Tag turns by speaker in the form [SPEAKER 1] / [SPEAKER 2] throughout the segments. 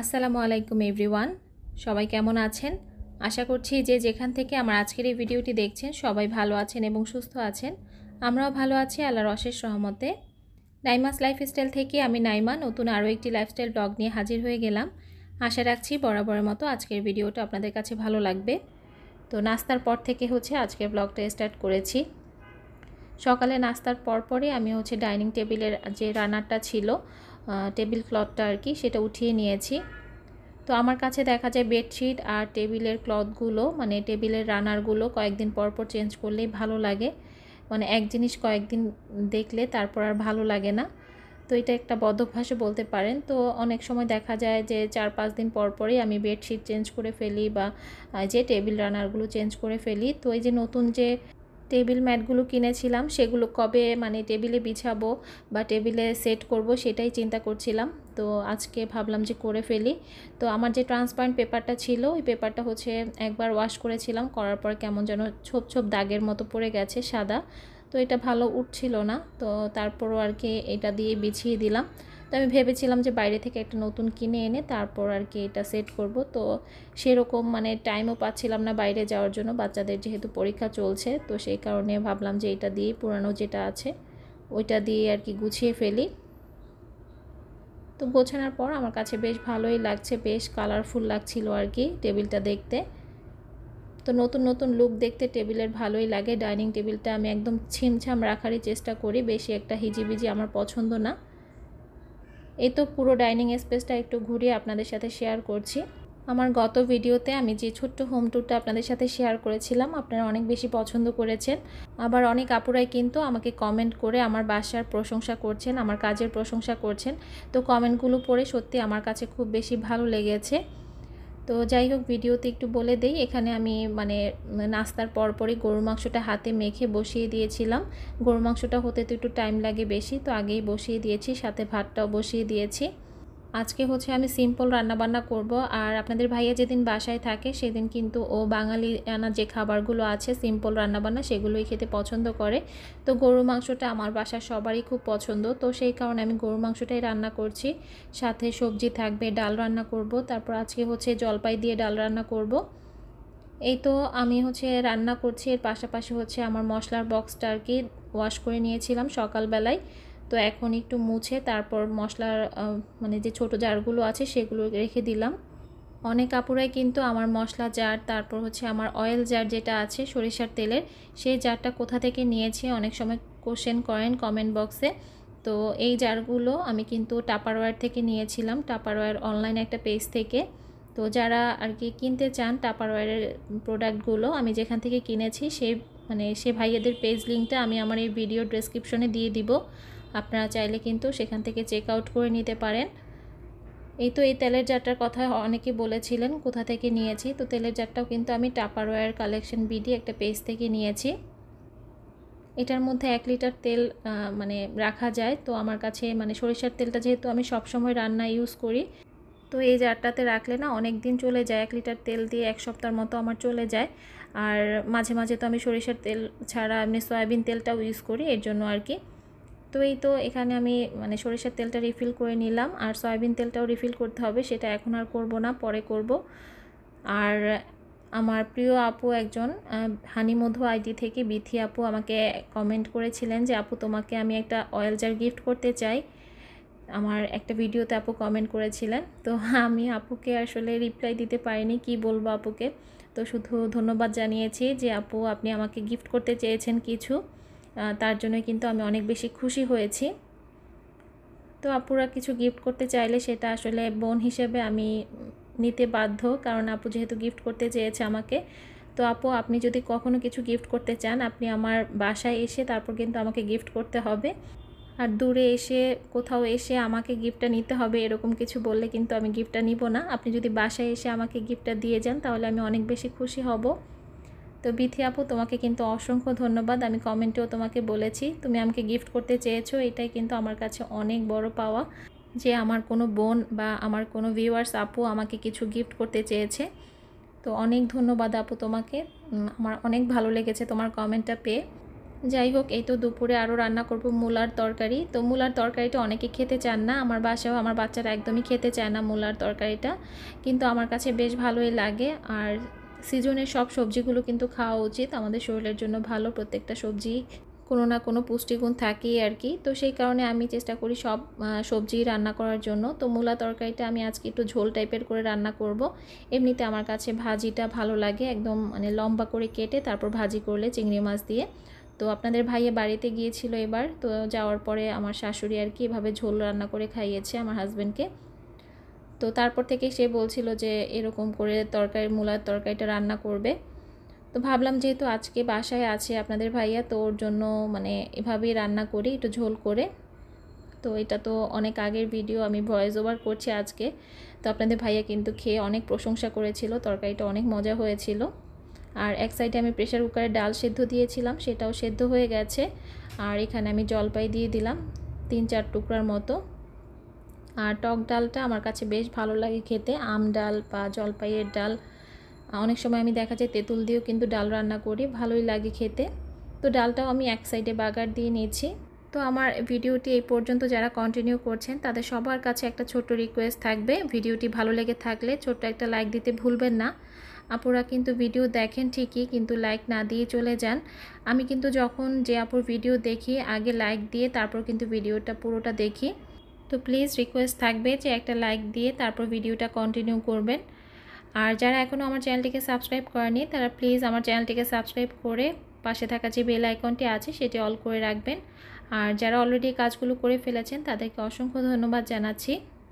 [SPEAKER 1] আসসালামু আলাইকুম এভরিওয়ান, সবাই কেমন আছেন? আশা করছি যে যেখান থেকে আমার আজকের এই ভিডিওটি দেখছেন সবাই ভালো আছেন এবং সুস্থ আছেন। আমরাও ভালো আছি আল্লাহর অশেষ রহমতে। নাইমাস লাইফস্টাইল থেকে আমি নাইমা নতুন আরও একটি লাইফস্টাইল ব্লগ নিয়ে হাজির হয়ে গেলাম। আশা রাখছি বরাবরের মতো আজকের ভিডিওটা আপনাদের কাছে ভালো লাগবে। তো নাস্তার পর থেকে আজকের ব্লগটা স্টার্ট করেছি। সকালে নাস্তার পরপরই আমি ডাইনিং টেবিলের যে রানারটা ছিল, টেবিল ক্লথটা আর কি, সেটা উঠিয়ে নিয়েছি। তো আমার কাছে দেখা যায় বেডশিট আর টেবিলের ক্লথগুলো মানে টেবিলের রানারগুলো কয়েকদিন পরপর চেঞ্জ করলেই ভালো লাগে। মানে এক জিনিস কয়েকদিন দেখলে তারপর আর ভালো লাগে না। তো এটা একটা বদভ্যাসও বলতে পারেন। তো অনেক সময় দেখা যায় যে 4-5 দিন পরপরই আমি বেডশিট চেঞ্জ করে ফেলি বা যে টেবিল রানারগুলো চেঞ্জ করে ফেলি। তো এই যে নতুন যে টেবিল ম্যাটগুলো কিনেছিলাম সেগুলো কবে মানে টেবিলে বিছাবো বা টেবিলে সেট করব সেটাই চিন্তা করছিলাম। তো আজকে ভাবলাম যে করে ফেলি। তো আমার যে ট্রান্সপারেন্ট পেপারটা ছিল ওই পেপারটা একবার ওয়াশ করেছিলাম, করার পর কেমন যেন ছোপ ছোপ দাগের মতো পড়ে গেছে সাদা। তো এটা ভালো উঠছিল না, তো তারপরও আর কি এটা দিয়ে বিছিয়ে দিলাম। তো আমি ভেবেছিলাম যে বাইরে থেকে একটা নতুন কিনে এনে তারপর আর কি এটা সেট করব। তো সেরকম মানে টাইমও পাচ্ছিলাম না বাইরে যাওয়ার জন্য, বাচ্চাদের যেহেতু পরীক্ষা চলছে। তো সেই কারণে ভাবলাম যে এটা দিয়ে পুরানো যেটা আছে ওইটা দিয়ে আর কি গুছিয়ে ফেলি। তো গোছানোর পর আমার কাছে বেশ ভালোই লাগছে, বেশ কালারফুল লাগছিল আর কি টেবিলটা দেখতে। তো নতুন নতুন লুক দেখতে টেবিলের ভালোই লাগে। ডাইনিং টেবিলটা আমি একদম ছিমছাম রাখারই চেষ্টা করি, বেশি একটা হিজিবিজি আমার পছন্দ না। এই তো পুরো ডাইনিং স্পেসটা একটু ঘুরিয়ে আপনাদের সাথে শেয়ার করছি। আমার গত ভিডিওতে আমি যে ছোট্ট হোম ট্যুরটা আপনাদের সাথে শেয়ার করেছিলাম আপনারা অনেক বেশি পছন্দ করেছেন। আবার অনেক আপুরাই কিন্তু আমাকে কমেন্ট করে আমার বাসার প্রশংসা করছেন, আমার কাজের প্রশংসা করছেন। তো কমেন্টগুলো পড়ে সত্যি আমার কাছে খুব বেশি ভালো লেগেছে। তো যাই হোক, ভিডিওতে একটু বলে দেই, এখানে আমি মানে নাস্তার পরপরই গরুর মাংসটা হাতে মেখে বসিয়ে দিয়েছিলাম। গরুর মাংসটা হতে তো একটু টাইম লাগে বেশি, তো আগেই বসিয়ে দিয়েছি, সাথে ভাতটাও বসিয়ে দিয়েছি। আজকে আমি সিম্পল রান্নাবান্না করব। আর আপনাদের ভাইয়া যেদিন বাসায় থাকে সেদিন কিন্তু ও বাঙালি আনা যে খাবারগুলো আছে সিম্পল রান্নাবান্না সেগুলোই খেতে পছন্দ করে। তো গরুর মাংসটা আমার বাসার সবারই খুব পছন্দ, তো সেই কারণে আমি গরুর মাংসটাই রান্না করছি। সাথে সবজি থাকবে, ডাল রান্না করব, তারপর আজকে জলপাই দিয়ে ডাল রান্না করব। এই তো আমি রান্না করছি, এর পাশাপাশি আমার মশলার বক্সটা আর কি ওয়াশ করে নিয়েছিলাম সকালবেলায়। তো এখন একটু মুছে তারপর মশলার মানে যে ছোট জারগুলো আছে সেগুলো রেখে দিলাম। অনেক আপুরাই কিন্তু আমার মশলা জার, তারপর আমার অয়েল জার যেটা আছে সরিষার তেলের, সেই জারটা কোথা থেকে নিয়েছি অনেক সময় কোশ্চেন করেন কমেন্ট বক্সে। তো এই জারগুলো আমি কিন্তু টাপারওয়্যার থেকে নিয়েছিলাম, টাপারওয়্যার অনলাইন একটা পেজ থেকে। তো যারা আর কি কিনতে চান টাপারওয়্যারের প্রোডাক্টগুলো, আমি যেখান থেকে কিনেছি সে ভাইয়াদের পেজ লিঙ্কটা আমি আমার এই ভিডিও ডেসক্রিপশনে দিয়ে দিব। আপনারা চাইলে কিন্তু সেখান থেকে চেক আউট করে নিতে পারেন। এই তো এই তেলের জারটার কথা অনেকে বলেছিলেন কোথা থেকে নিয়েছি। তো তেলের জারটাও কিন্তু আমি টাপারওয়্যার কালেকশন বিডি একটা পেজ থেকে নিয়েছি। এটার মধ্যে 1 লিটার তেল মানে রাখা যায়। তো আমার কাছে মানে সরিষার তেলটা যেহেতু আমি সবসময় রান্না ইউজ করি, তো এই জারটাতে রাখলে না অনেক দিন চলে যায়। 1 লিটার তেল দিয়ে 1 সপ্তাহের মতো আমার চলে যায়। আর মাঝে মাঝে তো আমি সরিষার তেল ছাড়া এমনি সয়াবিন তেলটাও ইউজ করি, এর জন্য আর কি। তো এই তো এখানে আমি মানে সরিষার তেলটা রিফিল করে নিলাম, আর সয়াবিন তেলটাও রিফিল করতে হবে, সেটা এখন আর করব না, পরে করব। আর আমার প্রিয় আপু একজন হানিমধু আইডি থেকে বিথি আপু আমাকে কমেন্ট করেছিলেন যে আপু তোমাকে আমি একটা অয়েল জার গিফট করতে চাই। আমার একটা ভিডিওতে আপু কমেন্ট করেছিলেন। তো আমি আপুকে আসলে রিপ্লাই দিতে পারিনি, কি বলবো আপুকে। তো শুধু ধন্যবাদ জানিয়েছি যে আপু আপনি আমাকে গিফট করতে চেয়েছেন কিছু, তার জন্য কিন্তু আমি অনেক বেশি খুশি হয়েছি। তো আপুরা কিছু গিফট করতে চাইলে সেটা আসলে বোন হিসেবে আমি নিতে বাধ্য, কারণ আপু যেহেতু গিফট করতে চেয়েছে আমাকে। তো আপু আপনি যদি কখনো কিছু গিফট করতে চান আপনি আমার বাসায় এসে তারপর কিন্তু আমাকে গিফট করতে হবে। আর দূরে এসে কোথাও এসে আমাকে গিফটটা নিতে হবে এরকম কিছু বললে কিন্তু আমি গিফটটা নিব না। আপনি যদি বাসায় এসে আমাকে গিফটটা দিয়ে যান তাহলে আমি অনেক বেশি খুশি হব। তো বিথি আপু তোমাকে কিন্তু অসংখ্য ধন্যবাদ। আমি কমেন্টেও তোমাকে বলেছি তুমি আমাকে গিফট করতে চেয়েছো, এটাই কিন্তু আমার কাছে অনেক বড় পাওয়া যে আমার কোনো বোন বা আমার কোনো ভিউয়ার্স আপু আমাকে কিছু গিফট করতে চেয়েছে। তো অনেক ধন্যবাদ আপু তোমাকে, আমার অনেক ভালো লেগেছে তোমার কমেন্টটা পেয়ে। যাই হোক, এই তো দুপুরে আরও রান্না করব মূলার তরকারি। তো মূলার তরকারিটা অনেকে খেতে চান না, আমার বাসায়ও আমার বাচ্চারা একদমই খেতে চায় না মূলার তরকারিটা, কিন্তু আমার কাছে বেশ ভালোই লাগে। আর সিজনের সব সবজিগুলো কিন্তু খাওয়া উচিত, আমাদের শরীরের জন্য ভালো। প্রত্যেকটা সবজি কোনো না কোনো পুষ্টিগুণ থাকেই আর কি। তো সেই কারণে আমি চেষ্টা করি সব সবজি রান্না করার জন্য। তো মূলা তরকারিটা আমি আজকে একটু ঝোল টাইপের করে রান্না করব। এমনিতে আমার কাছে ভাজিটা ভালো লাগে, একদম মানে লম্বা করে কেটে তারপর ভাজি করলে চিংড়ি মাছ দিয়ে। তো আপনাদের ভাইয়া বাড়িতে গিয়েছিল এবার, তো যাওয়ার পরে আমার শাশুড়ি আর কি এভাবে ঝোল রান্না করে খাইয়েছে আমার হাজব্যান্ডকে। তো তারপর থেকে সে বলছিল যে এরকম করে মূলার তরকারিটা রান্না করবে। তো ভাবলাম যেহেতু আজকে বাসায় আছে আপনাদের ভাইয়া, তো ওর জন্য মানে এভাবেই রান্না করি, একটু ঝোল করে। তো এটা তো অনেক আগের ভিডিও, আমি ভয়েস ওভার করছি আজকে। তো আপনাদের ভাইয়া কিন্তু খেয়ে অনেক প্রশংসা করেছিল, তরকারিটা অনেক মজা হয়েছিল। আর এক সাইডে আমি প্রেশার কুকারে ডাল সেদ্ধ দিয়েছিলাম, সেটাও সেদ্ধ হয়ে গেছে। আর এখানে আমি জলপাই দিয়ে দিলাম 3-4 টুকরার মতো। আর টক ডালটা আমার কাছে বেশ ভালো লাগে খেতে, আম ডাল বা জলপাইয়ের ডাল। অনেক সময় আমি দেখা যায় তেঁতুল দিয়েও কিন্তু ডাল রান্না করি, ভালোই লাগে খেতে। তো ডালটাও আমি এক সাইডে বাগার দিয়ে নিয়েছি। তো আমার ভিডিওটি এই পর্যন্ত যারা কন্টিনিউ করছেন তাদের সবার কাছে একটা ছোট্ট রিকোয়েস্ট থাকবে, ভিডিওটি ভালো লেগে থাকলে ছোট্ট একটা লাইক দিতে ভুলবেন না। আপুরা কিন্তু ভিডিও দেখেন ঠিকই, কিন্তু লাইক না দিয়ে চলে যান। আমি কিন্তু যখন যে আপুর ভিডিও দেখি আগে লাইক দিয়ে তারপর কিন্তু ভিডিওটা পুরোটা দেখি। তো প্লিজ রিকোয়েস্ট থাকবে যে একটা লাইক দিয়ে তারপর ভিডিওটা কন্টিনিউ করবেন। আর যারা এখনও আমার চ্যানেলটিকে সাবস্ক্রাইব করেনি তারা প্লিজ আমার চ্যানেলটিকে সাবস্ক্রাইব করে পাশে থাকা যে বেল আইকনটি আছে সেটি অল করে রাখবেন। আর যারা অলরেডি কাজগুলো করে ফেলেছেন তাদেরকে অসংখ্য ধন্যবাদ জানাচ্ছি।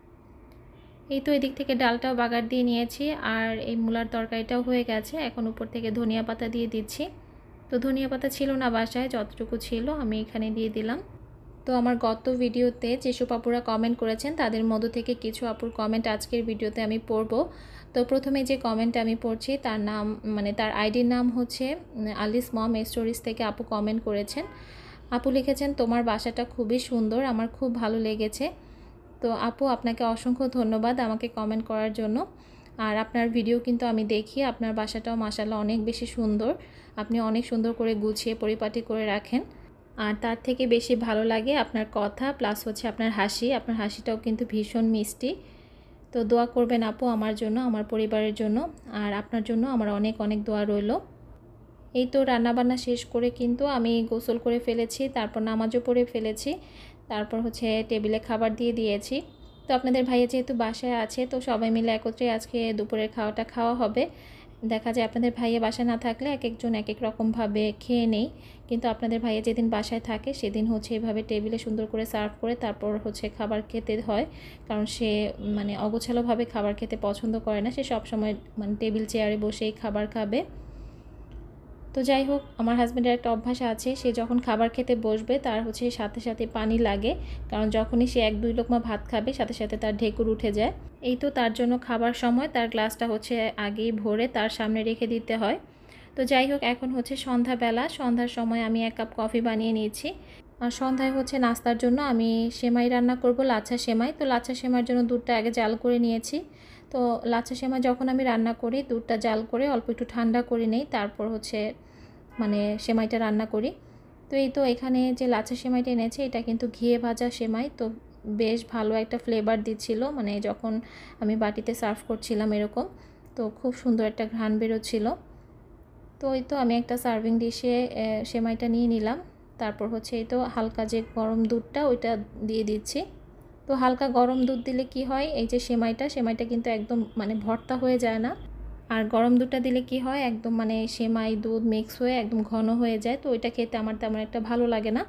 [SPEAKER 1] এই তো এদিক থেকে ডালটাও বাগার দিয়ে নিয়েছি, আর এই মূলার তরকারিটাও হয়ে গেছে। এখন উপর থেকে ধনিয়া পাতা দিয়ে দিচ্ছি। তো ধনিয়া পাতা ছিল না বাসায়, যতটুকু ছিল আমি এখানে দিয়ে দিলাম। তো আমার গত ভিডিওতে যেসব আপুরা কমেন্ট করেছেন তাদের মধ্য থেকে কিছু আপুর কমেন্ট আজকের ভিডিওতে আমি পড়ব। তো প্রথমে যে কমেন্ট আমি পড়ছি তার নাম মানে তার আইডির নাম হচ্ছে আলিস মম স্টোরিজ থেকে আপু কমেন্ট করেছেন। আপু লিখেছেন, তোমার বাসাটা খুবই সুন্দর, আমার খুব ভালো লেগেছে। তো আপু আপনাকে অসংখ্য ধন্যবাদ আমাকে কমেন্ট করার জন্য। আর আপনার ভিডিও কিন্তু আমি দেখি, আপনার বাসাটাও মাশাআল্লাহ অনেক বেশি সুন্দর, আপনি অনেক সুন্দর করে গুছিয়ে পরিপাটি করে রাখেন। আর তার থেকে বেশি ভালো লাগে আপনার কথা প্লাস হচ্ছে আপনার হাসি, আপনার হাসিটাও কিন্তু ভীষণ মিষ্টি। তো দোয়া করবেন আপু আমার জন্য, আমার পরিবারের জন্য, আর আপনার জন্য আমার অনেক অনেক দোয়া রইল। এই তো রান্নাবান্না শেষ করে কিন্তু আমি গোসল করে ফেলেছি, তারপর নামাজও পড়ে ফেলেছি, তারপর হচ্ছে টেবিলে খাবার দিয়ে দিয়েছি। তো আপনাদের ভাইয়া যেহেতু বাসায় আছে তো সবাই মিলে একত্রে আজকে দুপুরের খাওয়াটা খাওয়া হবে। দেখা যায় আপনাদের ভাইয়া বাসায় না থাকলে এক একজন এক এক রকমভাবে খেয়ে নেই, কিন্তু আপনাদের ভাইয়া যেদিন বাসায় থাকে সেদিন হচ্ছে এভাবে টেবিলে সুন্দর করে সার্ভ করে তারপর হচ্ছে খাবার খেতে হয়। কারণ সে মানে অগোছালোভাবে খাবার খেতে পছন্দ করে না, সে সবসময় মানে টেবিল চেয়ারে বসেই খাবার খাবে। তো যাই হোক, আমার হাজব্যান্ডের একটা অভ্যাস আছে, সে যখন খাবার খেতে বসবে তার হচ্ছে সাথে সাথে পানি লাগে, কারণ যখনই সে 1-2 লোকমা ভাত খাবে সাথে সাথে তার ঢেকুর উঠে যায়। এই তো তার জন্য খাবার সময় তার গ্লাসটা হচ্ছে আগেই ভরে তার সামনে রেখে দিতে হয়। তো যাই হোক, এখন হচ্ছে সন্ধ্যাবেলা, সন্ধ্যার সময় আমি 1 কাপ কফি বানিয়ে নিয়েছি। আর সন্ধ্যায় হচ্ছে নাস্তার জন্য আমি সেমাই রান্না করব, লাচ্ছা সেমাই। তো লাচ্ছা সেমাইয়ের জন্য দুধটা আগে জাল করে নিয়েছি। তো লাচ্ছা সেমাই যখন আমি রান্না করি দুধটা জাল করে অল্প একটু ঠান্ডা করে নেই, তারপর হচ্ছে মানে সেমাইটা রান্না করি। তো এই তো এখানে যে লাচ্ছা সেমাইটা এনেছে এটা কিন্তু ঘিয়ে ভাজা সেমাই, তো বেশ ভালো একটা ফ্লেভার দিচ্ছিল মানে যখন আমি বাটিতে সার্ভ করছিলাম এরকম, তো খুব সুন্দর একটা ঘ্রাণ বেরোচ্ছিল। তো এই তো আমি একটা সার্ভিং ডিশে সেমাইটা নিয়ে নিলাম, তারপর হচ্ছে এই তো হালকা যে গরম দুধটা ওইটা দিয়ে দিচ্ছি। তো হালকা গরম দুধ দিলে কি হয়, এই যে সেমাইটা কিন্তু একদম মানে ভর্তা হয়ে যায় না। আর গরম দুধটা দিলে কি হয়, একদম মানে সেমাই দুধ মিক্স হয়ে একদম ঘন হয়ে যায়, তো ওইটা খেতে আমার তেমন একটা ভালো লাগে না।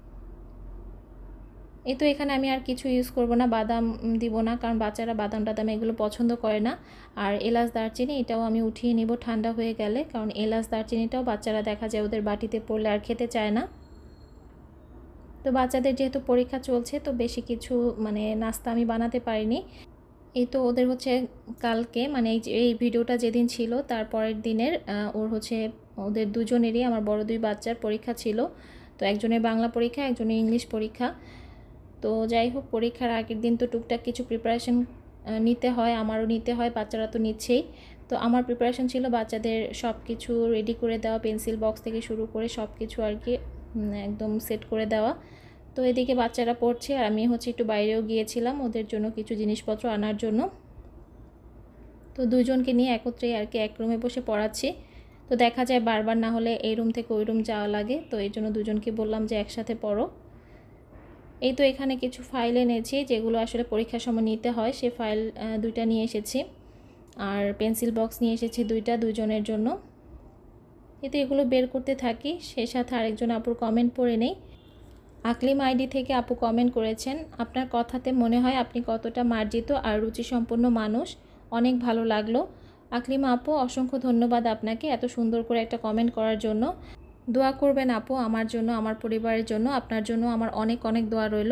[SPEAKER 1] এই তো এখানে আমি আর কিছু ইউজ করব না, বাদাম দিব না, কারণ বাচ্চারা বাদাম টাদাম এগুলো পছন্দ করে না। আর এলাচ দারচিনি এটাও আমি উঠিয়ে নিব ঠান্ডা হয়ে গেলে, কারণ এলাচ দারচিনিটাও বাচ্চারা দেখা যায় ওদের বাটিতে পড়লে আর খেতে চায় না। তো বাচ্চাদের যেহেতু পরীক্ষা চলছে তো বেশি কিছু মানে নাস্তা আমি বানাতে পারিনি। এই তো ওদের হচ্ছে কালকে মানে এই ভিডিওটা যেদিন ছিল তার পরের দিনের ওর হচ্ছে ওদের দুজনেরই, আমার বড় 2 বাচ্চার পরীক্ষা ছিল। তো একজনের বাংলা পরীক্ষা, একজনের ইংলিশ পরীক্ষা। তো যাই হোক, পরীক্ষার আগের দিন তো টুকটাক কিছু প্রিপারেশন নিতে হয়, আমারও নিতে হয়, বাচ্চারা তো নিচ্ছেই। তো আমার প্রিপারেশন ছিল বাচ্চাদের সব কিছু রেডি করে দেওয়া, পেন্সিল বক্স থেকে শুরু করে সব কিছু আর কি একদম সেট করে দেওয়া। তো এদিকে বাচ্চারা পড়ছে আর আমি হচ্ছে একটু বাইরেও গিয়েছিলাম ওদের জন্য কিছু জিনিসপত্র আনার জন্য। তো দুজনকে নিয়ে একত্রেই আর কি এক রুমে বসে পড়াচ্ছি। তো দেখা যায় বারবার না হলে এই রুম থেকে ওই রুম যাওয়া লাগে, তো এই জন্য দুজনকে বললাম যে একসাথে পড়ো। এই তো এখানে কিছু ফাইল এনেছি যেগুলো আসলে পরীক্ষার সময় নিতে হয়, সে ফাইল 2টা নিয়ে এসেছি। আর পেন্সিল বক্স নিয়ে এসেছি 2টা দুজনের জন্য। এই তো এগুলো বের করতে থাকি, সেই সাথে আরেকজন আপুর কমেন্ট পড়ে নেই। আকলিম আইডি থেকে আপু কমেন্ট করেছেন, আপনার কথাতে মনে হয় আপনি কতটা মার্জিত আর রুচিসম্পন্ন মানুষ, অনেক ভালো লাগলো। আকলিমা আপু, অসংখ্য ধন্যবাদ আপনাকে এত সুন্দর করে একটা কমেন্ট করার জন্য। দোয়া করবেন আপু আমার জন্য, আমার পরিবারের জন্য, আপনার জন্য আমার অনেক অনেক দোয়া রইল।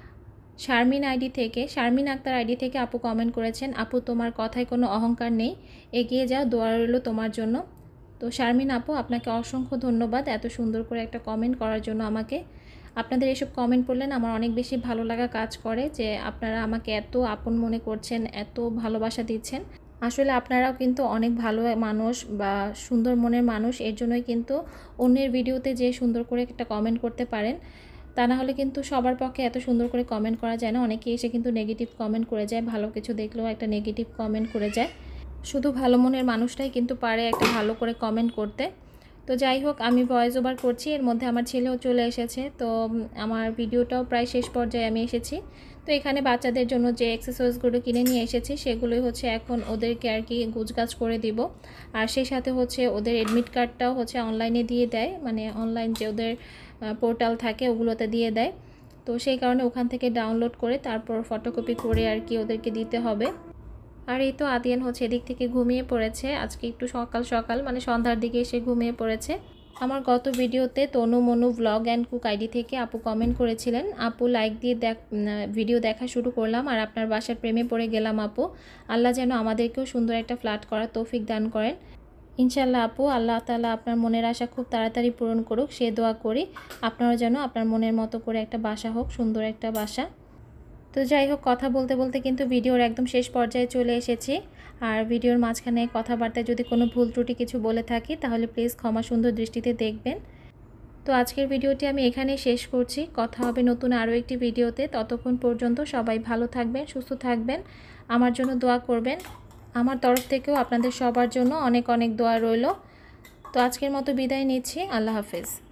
[SPEAKER 1] শারমিন আক্তার আইডি থেকে আপু কমেন্ট করেছেন, আপু তোমার কথায় কোনো অহংকার নেই, এগিয়ে যাও, দোয়া রইল তোমার জন্য। তো শারমিন আপু, আপনাকে অসংখ্য ধন্যবাদ এত সুন্দর করে একটা কমেন্ট করার জন্য আমাকে। আপনাদের এসব কমেন্ট পড়লে আমার অনেক বেশি ভালো লাগা কাজ করে যে আপনারা আমাকে এত আপন মনে করছেন, এত ভালোবাসা দিচ্ছেন। আসলে আপনারাও কিন্তু অনেক ভালো মানুষ বা সুন্দর মনের মানুষ, এর জন্যই কিন্তু অন্যের ভিডিওতে যে সুন্দর করে একটা কমেন্ট করতে পারেন, তা না হলে কিন্তু সবার পক্ষে এত সুন্দর করে কমেন্ট করা যায় না। অনেকে এসে কিন্তু নেগেটিভ কমেন্ট করে যায়, ভালো কিছু দেখলেও একটা নেগেটিভ কমেন্ট করে যায়। শুধু ভালো মনের মানুষটাই কিন্তু পারে একটা ভালো করে কমেন্ট করতে। তো যাই হোক, আমি ভয়েস ওভার করছি, এর মধ্যে আমার ছেলেও চলে এসেছে। তো আমার ভিডিওটাও প্রায় শেষ পর্যায়ে আমি এসেছি। তো এখানে বাচ্চাদের জন্য যে এক্সেসরিজগুলো কিনে নিয়ে এসেছি সেগুলোই হচ্ছে এখন ওদেরকে আর কি গোছগাছ করে দিব। আর সেই সাথে হচ্ছে ওদের এডমিট কার্ডটাও হচ্ছে অনলাইনে দিয়ে দেয়, মানে অনলাইন যে ওদের পোর্টাল থাকে ওগুলোতে দিয়ে দেয়। তো সেই কারণে ওখান থেকে ডাউনলোড করে তারপর ফটোকপি করে আর কি ওদেরকে দিতে হবে। আর এই তো আদিয়ান হচ্ছে এদিক থেকে ঘুমিয়ে পড়েছে, আজকে একটু সকাল সকাল মানে সন্ধ্যার দিকে এসে ঘুমিয়ে পড়েছে। আমার গত ভিডিওতে Tanu Manu blog and cook ID থেকে আপু কমেন্ট করেছিলেন, আপু লাইক দিয়ে ভিডিও দেখা শুরু করলাম আর আপনার বাসার প্রেমে পড়ে গেলাম আপু, আল্লাহ যেন আমাদেরকেও সুন্দর একটা ফ্ল্যাট করার তৌফিক দান করেন। ইনশাল্লাহ আপু, আল্লাহ তাআলা আপনার মনের আশা খুব তাড়াতাড়ি পূরণ করুক, সে দোয়া করি। আপনারও যেন আপনার মনের মতো করে একটা বাসা হোক, সুন্দর একটা বাসা। তো যাই হোক, কথা বলতে বলতে কিন্তু ভিডিওর একদম শেষ পর্যায়ে চলে এসেছি। আর ভিডিওর মাঝখানে কথাবার্তায় যদি কোনো ভুল ত্রুটি কিছু বলে থাকি তাহলে প্লিজ ক্ষমা সুন্দর দৃষ্টিতে দেখবেন। তো আজকের ভিডিওটি আমি এখানেই শেষ করছি, কথা হবে নতুন আরও একটি ভিডিওতে। ততক্ষণ পর্যন্ত সবাই ভালো থাকবেন, সুস্থ থাকবেন, আমার জন্য দোয়া করবেন। আমার তরফ থেকেও আপনাদের সবার জন্য অনেক অনেক দোয়া রইল। তো আজকের মতো বিদায় নিচ্ছি, আল্লাহ হাফেজ।